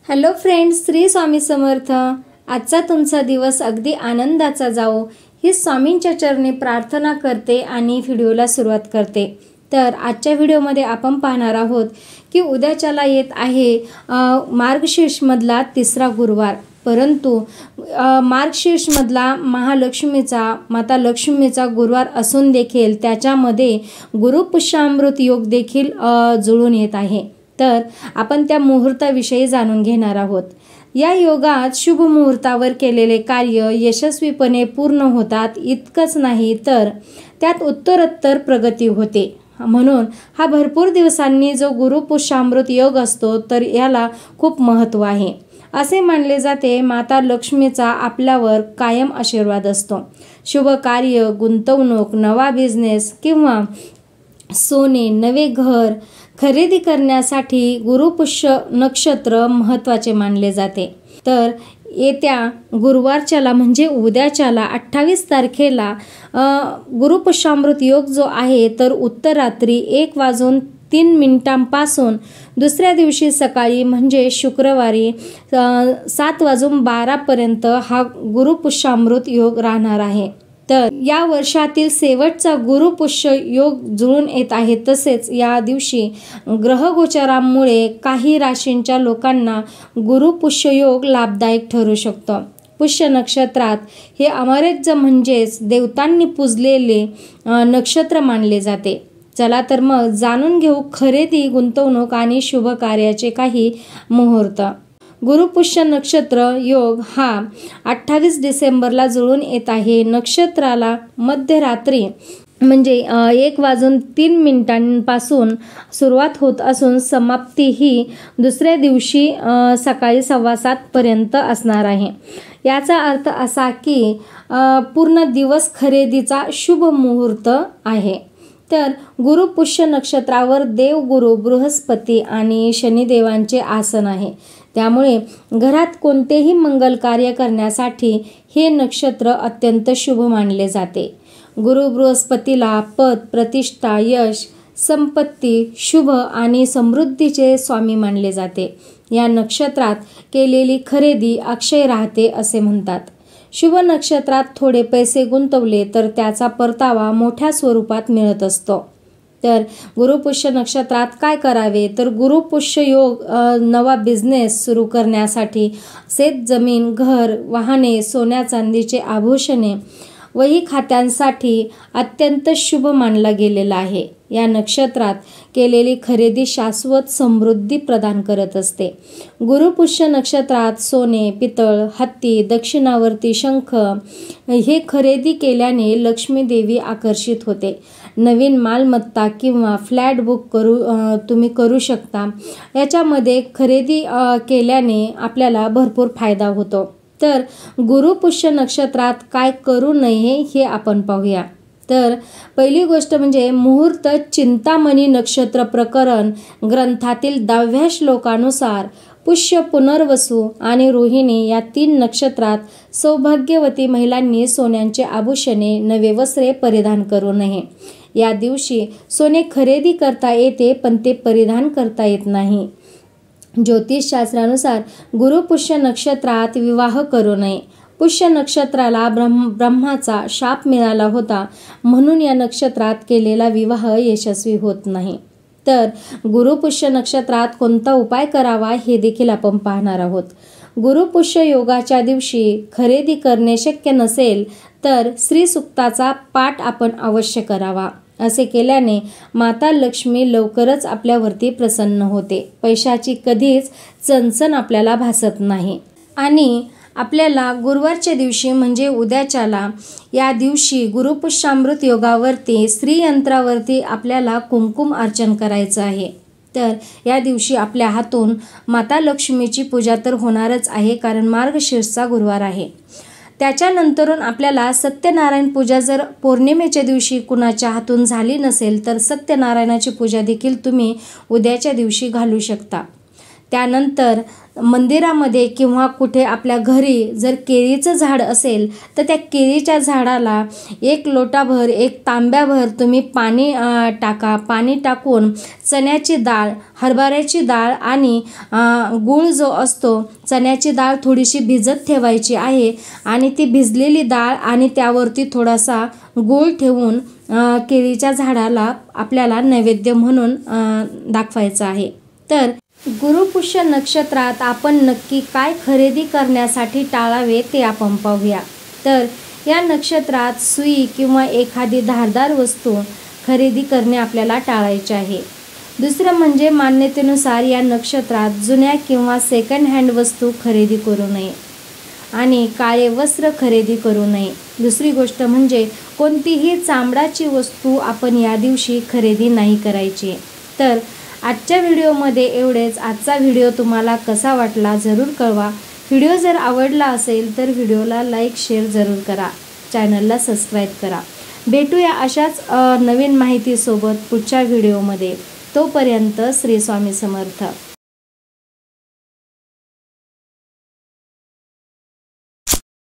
Hello friends, Shri Swami Samarth. आजचा तुमचा दिवस अगदी आनंदाचा जाओ ही स्वामींच्या चरणी प्रार्थना करते आणि व्हिडिओला सुरुवात करते। तर आजच्या व्हिडिओमध्ये आपण पाहणार आहोत की उद्याच्याला येत आहे मार्गशीर्षमधला तिसरा गुरुवार। परंतु मार्गशीर्षमधला महालक्ष्मीचा माता लक्ष्मीचा गुरुवार असून देखील त्याच्यामध्ये गुरुपुष्यामृत योग देखील जुळून येत आहे। तर आपण त्या मुहूर्ताविषयी जाणून घेणार आहोत। या योगात शुभ मुहूर्तावर केलेले कार्य यशस्वीपणे पूर्ण होतात। इतकंच नाही तर त्यात उत्तरोत्तर प्रगती होते। म्हणून हा भरपूर दिवसांनी जो गुरुपुष्यामृत योग असतो तर याला खूप महत्त्व आहे। असे मानले जाते माता लक्ष्मीचा आपल्यावर कायम आशीर्वाद असतो। शुभ कार्य, गुंतवणूक, नवा बिझनेस किंवा सोने, नवे घर खरेदी करण्यासाठी गुरुपुष्य नक्षत्र महत्त्वाचे मानले जाते। तर येत्या गुरुवारच्याला म्हणजे उद्याच्याला 28 तारखेला गुरुपुष्यामृत योग जो आहे तर उत्तरात्री 1:03 दुसऱ्या दिवशी सकाळी म्हणजे शुक्रवारी 7:12 पर्यंत हा गुरुपुष्यामृत योग राहणार आहे। तर या वर्षातील शेवटचा गुरुपुष्य योग जुळून येत आहे। तसेच या दिवशी ग्रहगोचरांमुळे काही राशींच्या लोकांना गुरुपुष्य योग लाभदायक ठरू शकतो। पुष्य नक्षत्रात हे अमरेच म्हणजेच देवतांनी पूजलेले नक्षत्र मानले जाते। चला तर मग जाणून घेऊ खरेदी, गुंतवणूक आणि शुभ कार्याचे काही मुहूर्त। गुरुपुष्य नक्षत्र योग हा 28 डिसेंबरला जुळून येत आहे। नक्षत्राला मध्यरात्री म्हणजे 1:03 सुरुवात होत असून समाप्ती ही दुसऱ्या दिवशी सकाळी 7:15 पर्यंत असणार आहे। याचा अर्थ असा की पूर्ण दिवस खरेदीचा शुभ मुहूर्त आहे। तर गुरुपुष्य नक्षत्रावर देवगुरु बृहस्पती आणि शनिदेवांचे आसन आहे। त्यामुळे घरात कोणतेही मंगल कार्य करण्यासाठी हे नक्षत्र अत्यंत शुभ मानले जाते। गुरु बृहस्पतीला पद, प्रतिष्ठा, यश, संपत्ती, शुभ आणि समृद्धीचे स्वामी मानले जाते। या नक्षत्रात केलेली खरेदी अक्षय राहते असे म्हणतात। शुभ नक्षत्रात थोडे पैसे गुंतवले तर त्याचा परतावा मोठ्या स्वरूपात मिळत असतो। तर गुरुपुष्य नक्षत्रात काय करावे तर गुरुपुष्य योग नवा बिझनेस सुरू करण्यासाठी शेत जमीन, घर, वाहने, सोन्या चांदीचे आभूषणे वही खात्यांसाठी अत्यंत शुभ मानला गेलेला आहे। या नक्षत्रात केलेली खरेदी शाश्वत समृद्धी प्रदान करत असते। गुरुपुष्य नक्षत्रात सोने, पितळ, हत्ती, दक्षिणावर्ती शंख हे खरेदी केल्याने लक्ष्मी देवी आकर्षित होते। नवीन मालमत्ता किंवा फ्लॅट बुक तुम्ही करू शकता। याच्यामध्ये खरेदी केल्याने आपल्याला भरपूर फायदा होतो। तर गुरुपुष्य नक्षत्रात काय करू नये हे आपण पाहूया। तर पहिली गोष्ट म्हणजे मुहूर्त चिंतामणी नक्षत्र प्रकरण ग्रंथातील 10व्या श्लोकानुसार पुष्य, पुनर्वसू आणि रोहिणी या 3 नक्षत्रात सौभाग्यवती महिलांनी सोन्यांचे आभूषणे, नवे वस्त्रे परिधान करू नये। या दिवशी सोने खरेदी करता येते पण ते परिधान करता येत नाही। ज्योतिषशास्त्रानुसार गुरुपुष्य नक्षत्रात विवाह करू नये। पुष्य नक्षत्राला ब्रह्माचा शाप मिळाला होता म्हणून या नक्षत्रात केलेला विवाह यशस्वी होत नाही। तर गुरुपुष्य नक्षत्रात कोणता उपाय करावा हे देखील आपण पाहणार आहोत। गुरुपुष्य योगाच्या दिवशी खरेदी करणे शक्य नसेल तर श्री सूक्ताचा पाठ आपण अवश्य करावा। असे केल्याने माता लक्ष्मी लवकरच आपल्यावरती प्रसन्न होते। पैशाची कधीच चणचण आपल्याला भासत नाही। आणि आपल्याला गुरुवारच्या दिवशी म्हणजे उद्याच्याला या दिवशी गुरुपुष्यामृत योगावरती श्रीयंत्रावरती आपल्याला कुंकुम अर्चन करायचं आहे। तर या दिवशी आपल्या हातून माता लक्ष्मीची पूजा तर होणारच आहे कारण मार्गशीर्षचा गुरुवार आहे। त्याच्यानंतरून आपल्याला सत्यनारायण पूजा जर पौर्णिमेच्या दिवशी कुणाच्या हातून झाली नसेल तर सत्यनारायणाची पूजा देखील तुम्ही उद्याच्या दिवशी घालू शकता। त्यानंतर मंदिरामध्ये किंवा कुठे आपल्या घरी जर केळीचं झाड असेल तर त्या केळीच्या झाडाला 1 लोटाभर 1 तांब्याभर तुम्ही पाणी टाका. पाणी टाकून चण्याची डाळ, हरभऱ्याची डाळ आणि गूळ जो असतो, चण्याची डाळ थोडीशी भिजत ठेवायची आहे आणि ती भिजलेली डाळ आणि त्यावरती थोडासा गूळ ठेवून केळीच्या झाडाला आपल्याला नैवेद्य म्हणून दाखवायचं आहे. तर गुरुपुष्य नक्षत्रात आपण नक्की काय खरेदी करण्यासाठी टाळावे ते आपण पाहूया. तर या नक्षत्रात सुई किंवा एखादी धारदार वस्तू खरेदी करणे आपल्याला टाळायचे आहे. दुसरं म्हणजे मान्यतेनुसार या नक्षत्रात जुन्या किंवा सेकंड हँड वस्तू खरेदी करू नये आणि काळे वस्त्र खरेदी करू नये. दुसरी गोष्ट म्हणजे कोणतीही चामडाची वस्तू आपण या दिवशी खरेदी नाही करायची. तर आजच्या व्हिडिओमध्ये एवढेच. आजचा व्हिडिओ तुम्हाला कसा वाटला जरूर कळवा. व्हिडिओ जर आवडला असेल तर व्हिडिओला लाईक शेअर जरूर करा. चॅनलला सबस्क्राईब करा. भेटूया अशाच नवीन माहितीसोबत पुढच्या व्हिडिओमध्ये. तोपर्यंत श्री स्वामी समर्थ.